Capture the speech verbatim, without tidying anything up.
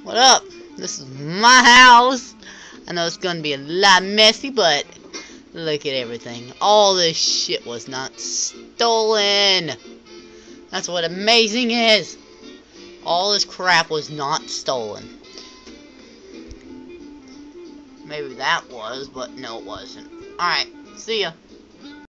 What up? This is my house. I know it's gonna be a lot messy, but look at everything. All this shit was not stolen. That's what amazing is. All this crap was not stolen. Maybe that was, but no it wasn't. Alright, see ya.